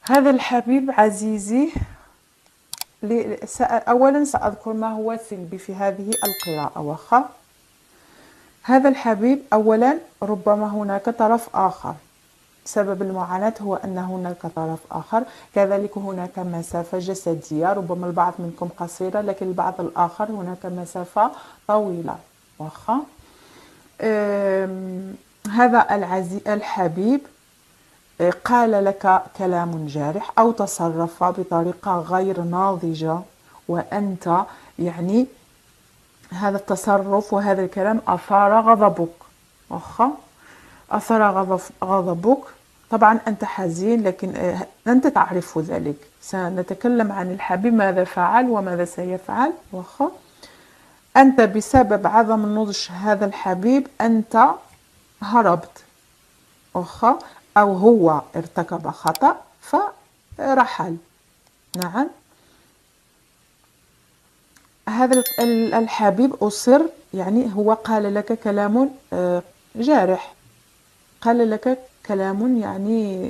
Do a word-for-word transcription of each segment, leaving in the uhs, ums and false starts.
هذا الحبيب عزيزي، ل- سأ- أولا سأذكر ما هو سلبي في هذه القراءة. واخا هذا الحبيب، أولا ربما هناك طرف آخر. سبب المعاناة هو أن هناك طرف آخر، كذلك هناك مسافة جسدية، ربما البعض منكم قصيرة لكن البعض الآخر هناك مسافة طويلة. واخا أم، هذا العزي الحبيب أه، قال لك كلام جارح أو تصرف بطريقة غير ناضجة، وأنت يعني هذا التصرف وهذا الكلام أثار غضبك. واخا أثار غضب غضبك. طبعا أنت حزين لكن آه، أنت تعرف ذلك. سنتكلم عن الحبيب، ماذا فعل وماذا سيفعل. واخا أنت بسبب عدم نضج هذا الحبيب أنت هربت. واخا أو هو ارتكب خطأ فرحل. نعم، هذا ال- الحبيب أصر، يعني هو قال لك كلام آه، جارح، قال لك كلام يعني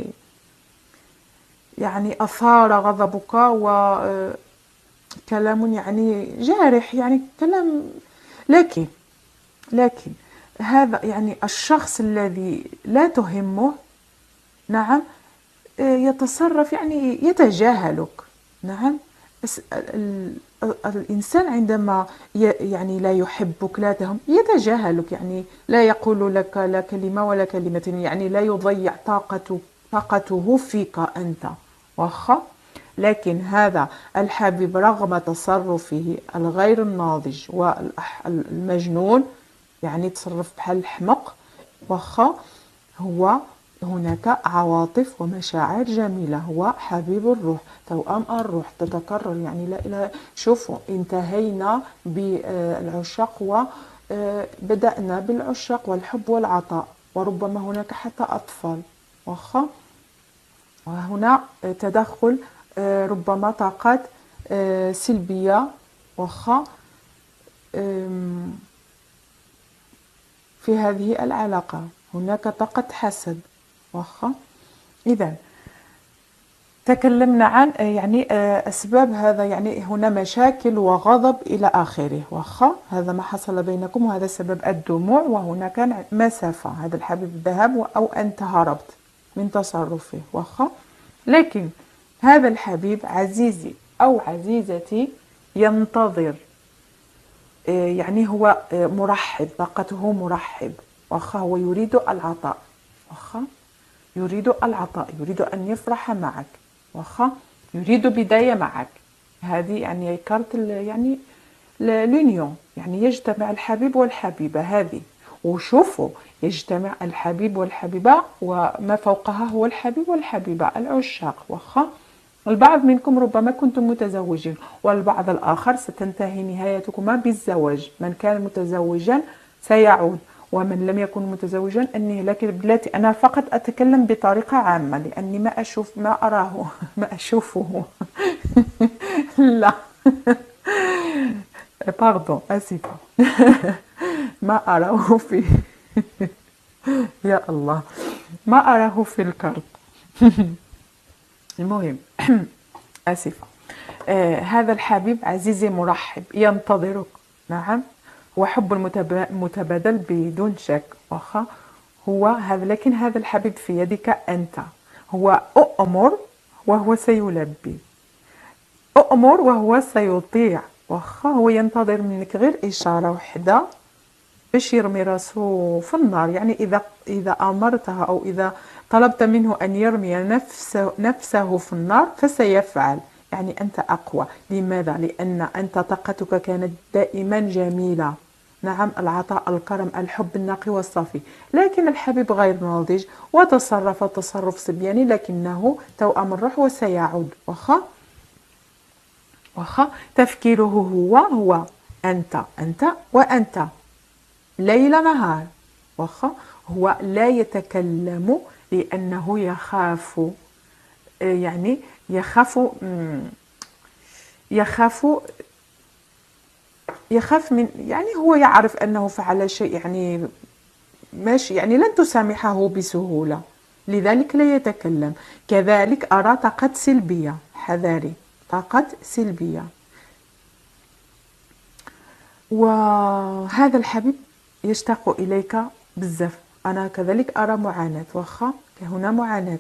يعني أثار غضبك، وكلام يعني جارح، يعني كلام. لكن لكن هذا يعني الشخص الذي لا تهمه، نعم، آه، يتصرف يعني يتجاهلك. نعم، بس ال- ال- الإنسان عندما ي- يعني لا يحبك، لا تهم، يتجاهلك، يعني لا يقول لك لا كلمة ولا كلمتين، يعني لا يضيع طاقته طاقته فيك أنت. واخا لكن هذا الحبيب رغم تصرفه الغير الناضج والمجنون، يعني تصرف بحال الحمق، واخا هو هناك عواطف ومشاعر جميلة، هو حبيب الروح، توأم الروح تتكرر. يعني لا إله. شوفوا، انتهينا بالعشاق وبدأنا بالعشاق والحب والعطاء، وربما هناك حتى أطفال. واخا وهنا تدخل آه، ربما طاقات آه، سلبية. واخا آم، في هذه العلاقة هناك طاقة حسد. واخا إذا تكلمنا عن آه، يعني آه، أسباب هذا، يعني هنا مشاكل وغضب إلى آخره. واخا هذا ما حصل بينكم، وهذا سبب الدموع، وهنا كان مسافة، هذا الحبيب ذهب أو أنت هربت من تصرفه. واخا لكن هذا الحبيب عزيزي أو عزيزتي ينتظر، آه، يعني هو آه، مرحب، طاقته مرحب. واخا هو يريد العطاء. واخا يريد العطاء، يريد أن يفرح معك. واخا يريد بداية معك. هذه يعني كارت ال- يعني لونيون، يعني يجتمع الحبيب والحبيبة هذه. وشوفوا، يجتمع الحبيب والحبيبة، وما فوقها هو الحبيب والحبيبة العشاق. واخا البعض منكم ربما كنتم متزوجين، والبعض الآخر ستنتهي نهايتكما بالزواج. من كان متزوجا سيعود، ومن لم يكن متزوجا أني. لكن بلاتي أنا فقط أتكلم بطريقة عامة، لأني ما أشوف ما أراه ما أشوفه لا باردون، آسفة ما أراه في يا الله، ما أراه في الكارت. المهم آسفة. آه هذا الحبيب عزيزي مرحب، ينتظرك. نعم، وحب المتب- المتبادل بدون شك. واخا هو هذا، لكن هذا الحبيب في يدك أنت. هو أؤمر وهو سيلبي، أؤمر وهو سيطيع. واخا هو ينتظر منك غير إشارة واحدة باش يرمي راسه في النار. يعني إذا إذا أمرته أو إذا طلبت منه أن يرمي نفسه نفسه في النار فسيفعل. يعني أنت أقوى. لماذا؟ لأن أنت طاقتك كانت دائما جميلة. نعم، العطاء، الكرم، الحب النقي والصافي. لكن الحبيب غير ناضج وتصرف تصرف صبياني، لكنه توأم الروح وسيعود. واخا واخا تفكيره هو هو أنت أنت وأنت، ليل نهار. واخا هو لا يتكلم لأنه يخاف، آه، يعني يخاف مم، يخاف يخاف من، يعني هو يعرف أنه فعل شيء يعني ماشي، يعني لن تسامحه بسهولة. لذلك لا يتكلم. كذلك أرى طاقة سلبية، حذاري، طاقة سلبية. وهذا الحبيب يشتاق إليك بزاف. أنا كذلك أرى معاناة، واخا هنا معاناة.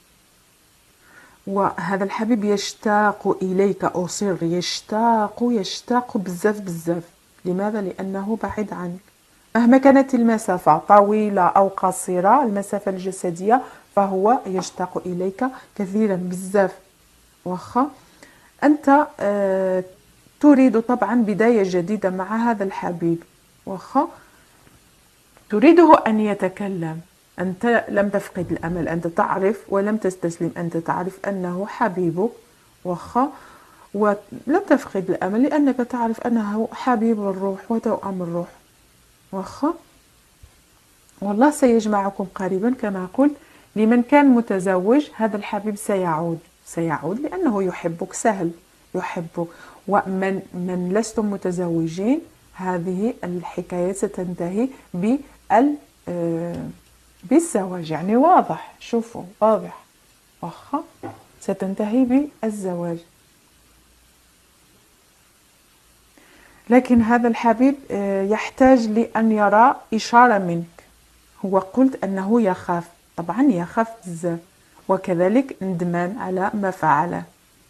وهذا الحبيب يشتاق إليك، أصر، يشتاق يشتاق بزاف بزاف. لماذا؟ لأنه بعيد عنك مهما كانت المسافة طويلة أو قصيرة، المسافة الجسدية، فهو يشتاق إليك كثيرا بزاف. واخا أنت آه تريد طبعا بداية جديدة مع هذا الحبيب، واخا تريده أن يتكلم. أنت لم تفقد الأمل، أنت تعرف ولم تستسلم، أنت تعرف أنه حبيبك، واخا ولم تفقد الأمل لأنك تعرف أنه حبيب الروح وتوأم الروح، واخا والله سيجمعكم قريبا. كما قلت لمن كان متزوج هذا الحبيب سيعود، سيعود لأنه يحبك، سهل يحبك. ومن من لستم متزوجين هذه الحكاية ستنتهي بال بالزواج، يعني واضح، شوفوا واضح، واخا ستنتهي بالزواج. لكن هذا الحبيب يحتاج لأن يرى إشارة منك. هو قلت أنه يخاف، طبعا يخاف بزاف، وكذلك ندمان على ما فعله.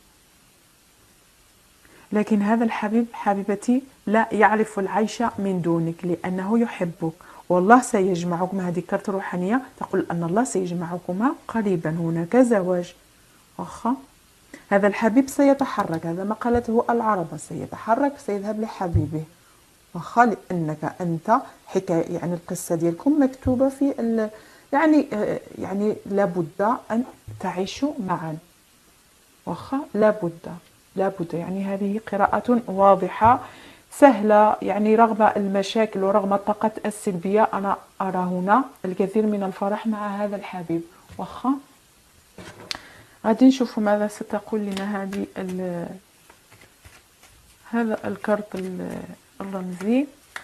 لكن هذا الحبيب حبيبتي لا يعرف العيش من دونك لأنه يحبك، والله سيجمعكم. هذه كرت روحانية تقول أن الله سيجمعكما قريبا، هناك زواج، واخا هذا الحبيب سيتحرك، هذا ما قالته العرب، سيتحرك، سيذهب لحبيبه، واخا لأنك أنت حكاية، يعني القصة ديالكم مكتوبة في ال... يعني يعني لابد أن تعيشوا معا، واخا لابد لابد يعني هذه قراءة واضحة سهلة، يعني رغم المشاكل ورغم الطاقة السلبية أنا أرى هنا الكثير من الفرح مع هذا الحبيب. واخا غادي نشوفوا ماذا ستقول لنا هذه هذا الكرت الرمزي.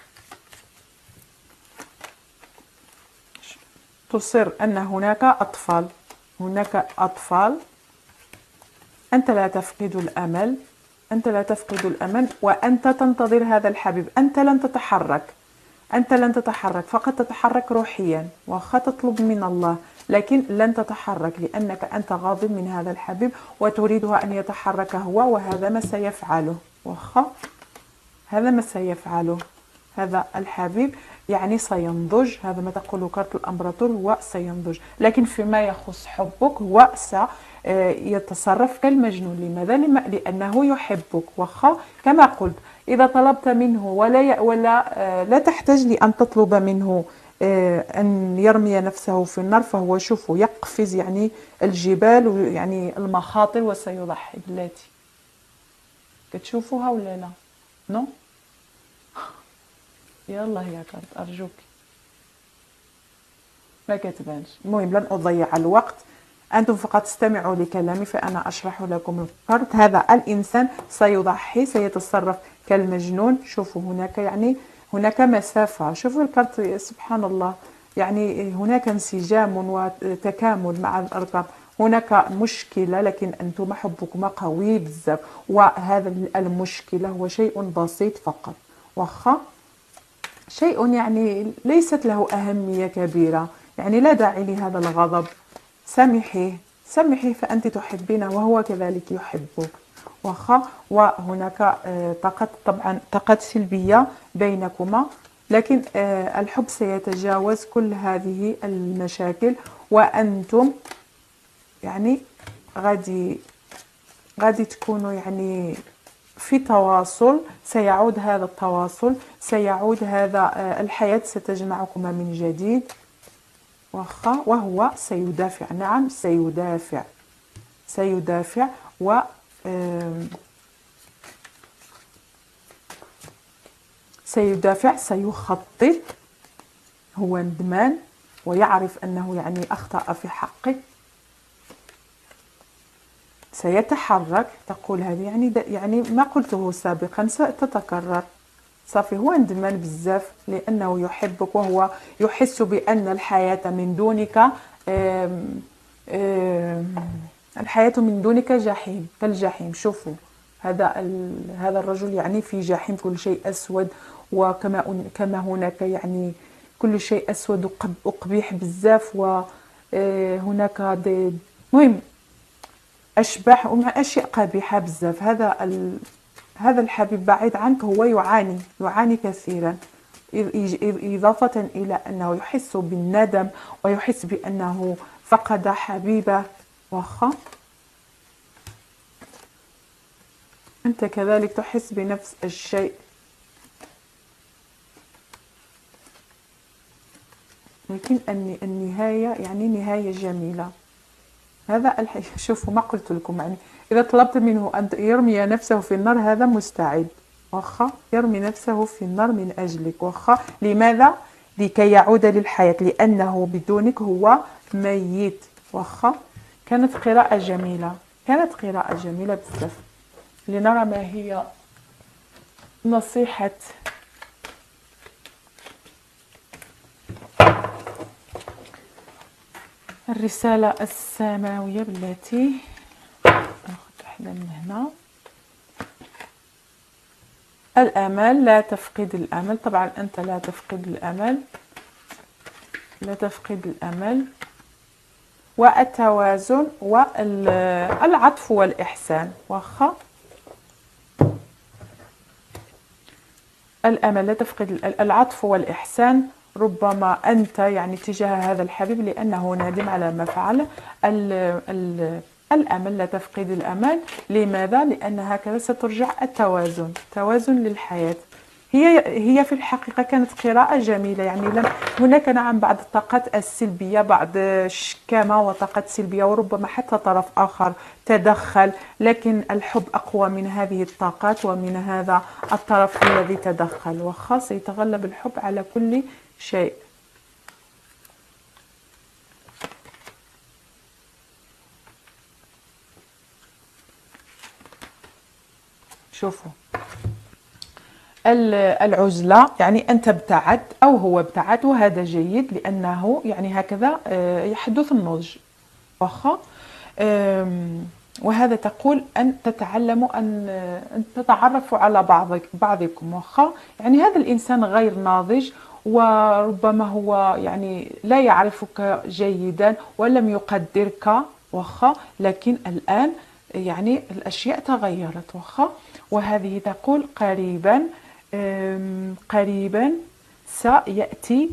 تصر أن هناك أطفال، هناك أطفال، أنت لا تفقد الأمل، أنت لا تفقد الأمل، وأنت تنتظر هذا الحبيب. أنت لن تتحرك، أنت لن تتحرك، فقط تتحرك روحيا، واخا تطلب من الله، لكن لن تتحرك لأنك أنت غاضب من هذا الحبيب وتريده أن يتحرك هو، وهذا ما سيفعله، واخا هذا ما سيفعله. هذا الحبيب يعني سينضج، هذا ما تقوله كارت الأمبراطور، هو سينضج. لكن فيما يخص حبك هو سيتصرف كالمجنون. لماذا؟ لأنه يحبك، واخا كما قلت إذا طلبت منه ولا ي... ولا لا تحتاج لأن تطلب منه أن يرمي نفسه في النار، فهو شوفوا يقفز يعني الجبال ويعني المخاطر وسيضحي. بلاتي كتشوفوها ولا لا؟ نو يلا يا كارت أرجوك ما كتبانش. المهم لن أضيع الوقت، أنتم فقط استمعوا لكلامي فأنا أشرح لكم الكارت. هذا الإنسان سيضحي، سيتصرف كالمجنون. شوفوا هناك يعني هناك مسافة، شوفوا الكارت سبحان الله، يعني هناك انسجام وتكامل مع الأرقام. هناك مشكلة لكن أنتم حبكم قوي بزاف، وهذا المشكلة هو شيء بسيط فقط، واخا شيء يعني ليست له أهمية كبيرة، يعني لا داعي لهذا الغضب. سامحيه سامحيه فأنت تحبينه وهو كذلك يحبك، واخا وهناك طاقة طبعا طاقات سلبية بينكما، لكن الحب سيتجاوز كل هذه المشاكل، وأنتم يعني غادي غادي تكونوا يعني في تواصل. سيعود هذا التواصل، سيعود هذا الحياة ستجمعكما من جديد، واخا وهو سيدافع. نعم سيدافع سيدافع و سيدافع سيخطط. هو ندمان ويعرف أنه يعني أخطأ في حقه، سيتحرك. تقول هذه يعني يعني ما قلته سابقا ستتكرر. صافي هو ندمان بزاف لأنه يحبك وهو يحس بأن الحياة من دونك آم، آم، الحياة من دونك جحيم كالجحيم. شوفوا هذا ال... هذا الرجل يعني في جحيم، كل شيء أسود، وكما أن- كما هناك يعني كل شيء أسود وقب- وقبيح بزاف، وهناك دي مهم أشباح ومع أشياء قبيحة بزاف. هذا ال... هذا الحبيب بعيد عنك هو يعاني يعاني كثيرا، إض- إض- إضافة إلى أنه يحس بالندم ويحس بأنه فقد حبيبه. واخا أنت كذلك تحس بنفس الشيء، لكن الن- النهاية يعني نهاية جميلة. هذا الح... شوفوا ما قلت لكم، يعني إذا طلبت منه أن يرمي نفسه في النار هذا مستعد. واخا يرمي نفسه في النار من أجلك. واخا لماذا؟ لكي يعود للحياة، لأنه بدونك هو ميت. واخا كانت قراءة جميلة، كانت قراءة جميلة بزاف. لنرى ما هي نصيحة الرسالة السماوية بالتي ناخذ واحدة من هنا. الأمل، لا تفقد الأمل. طبعا أنت لا تفقد الأمل، لا تفقد الأمل. والتوازن والعطف والإحسان. واخا الأمل، لا تفقد ال- العطف والإحسان. ربما أنت يعني تجاه هذا الحبيب لأنه نادم على ما فعل. ال ال الأمل، لا تفقد الأمل. لماذا؟ لأن هكذا سترجع التوازن، توازن للحياة. هي هي في الحقيقة كانت قراءة جميلة، يعني لم هناك نعم بعض الطاقات السلبية، بعض الشكامة وطاقات سلبية، وربما حتى طرف آخر تدخل، لكن الحب أقوى من هذه الطاقات ومن هذا الطرف الذي تدخل. وخاص يتغلب الحب على كل شيء. شوفوا العزلة يعني أنت ابتعد أو هو ابتعد، وهذا جيد لأنه يعني هكذا يحدث النضج. واخا وهذا تقول أن تتعلموا أن أن تتعرفوا على بعضك بعضكم. واخا يعني هذا الإنسان غير ناضج، وربما هو يعني لا يعرفك جيدا ولم يقدرك. واخا لكن الآن يعني الأشياء تغيرت. واخا وهذه تقول قريبا قريبا سيأتي،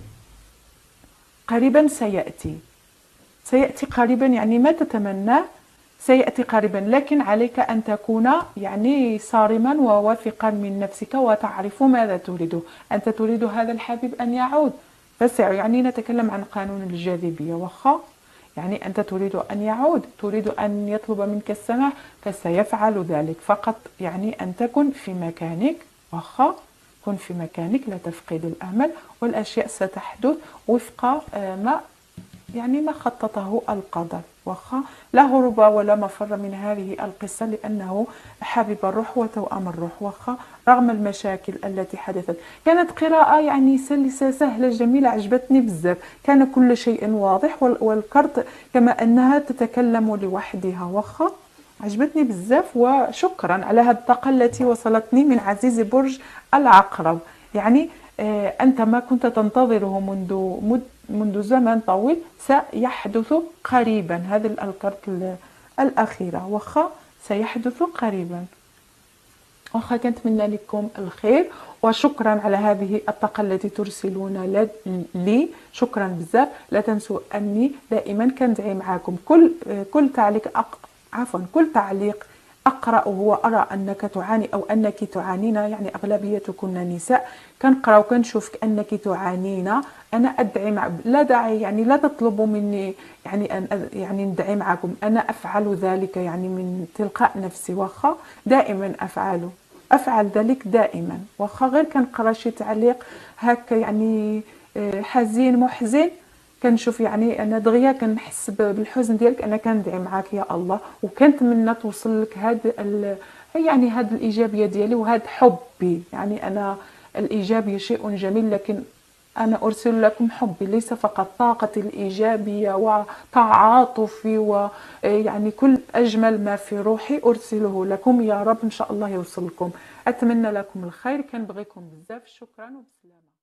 قريبا سيأتي سيأتي قريبا يعني ما تتمناه سيأتي قريبا، لكن عليك أن تكون يعني صارما وواثقا من نفسك وتعرف ماذا تريد. أنت تريد هذا الحبيب أن يعود، بس يعني نتكلم عن قانون الجاذبية. واخا يعني أنت تريد أن يعود، تريد أن يطلب منك السماح، فسيفعل ذلك. فقط يعني أن تكن في مكانك. واخا كن في مكانك، لا تفقد الأمل، والأشياء ستحدث وفق ما يعني ما خططه القدر. واخا لا هروب ولا مفر من هذه القصة، لأنه حبيب الروح وتوأم الروح. واخا رغم المشاكل التي حدثت، كانت قراءة يعني سلسة سهلة جميلة، عجبتني بزاف. كان كل شيء واضح، والكرت كما أنها تتكلم لوحدها. واخا عجبتني بزاف، وشكرا على هذه الطاقة التي وصلتني من عزيز برج العقرب. يعني آه أنت ما كنت تنتظره منذ مد منذ زمن طويل سيحدث قريبا. هذه الكرت الأخيرة. واخا سيحدث قريبا. واخا كنتمنى لكم الخير، وشكرا على هذه الطاقة التي ترسلون لي. شكرا بزاف. لا تنسوا أني دائما كندعي معاكم. كل كل تعليق أق... عفوا كل تعليق أقرأه وأرى أنك تعاني أو أنك تعانين، يعني أغلبيتكن نساء، كنقرأ وكنشوف أنك تعانين، أنا أدعي مع لا داعي يعني لا تطلبوا مني يعني أن يعني ندعي معكم، أنا أفعل ذلك يعني من تلقاء نفسي. واخا دائما أفعله أفعل ذلك دائما. واخا غير كنقرا شي تعليق هكا يعني حزين محزن، كنشوف يعني انا دغيا كنحس بالحزن ديالك، انا كندعي معاك يا الله، وكنتمنى توصل لك هاد يعني هاد الايجابيه ديالي وهاد حبي. يعني انا الايجابيه شيء جميل، لكن أنا أرسل لكم حبي، ليس فقط طاقتي الإيجابية وتعاطفي ويعني كل أجمل ما في روحي أرسله لكم. يا رب إن شاء الله يوصلكم. أتمنى لكم الخير، كنبغيكم بزاف. شكرا وبسلامة.